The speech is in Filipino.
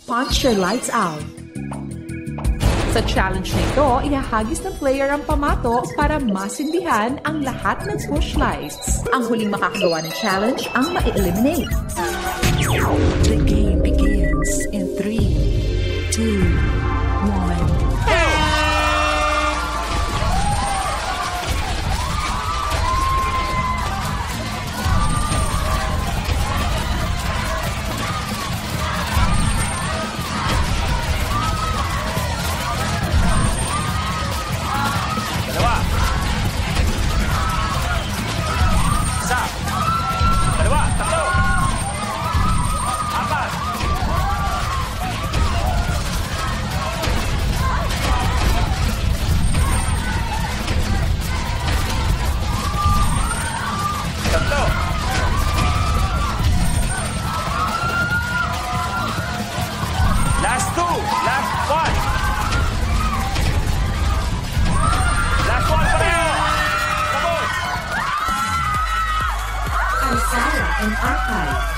Punch Your Lights Out. Sa challenge na ito, ihahagis ng player ang pamato para masindihan ang lahat ng push lights. Ang huling makakagawa ng challenge ang ma-eliminate. The game begins in 3, 2, 1. Arsala and Archive.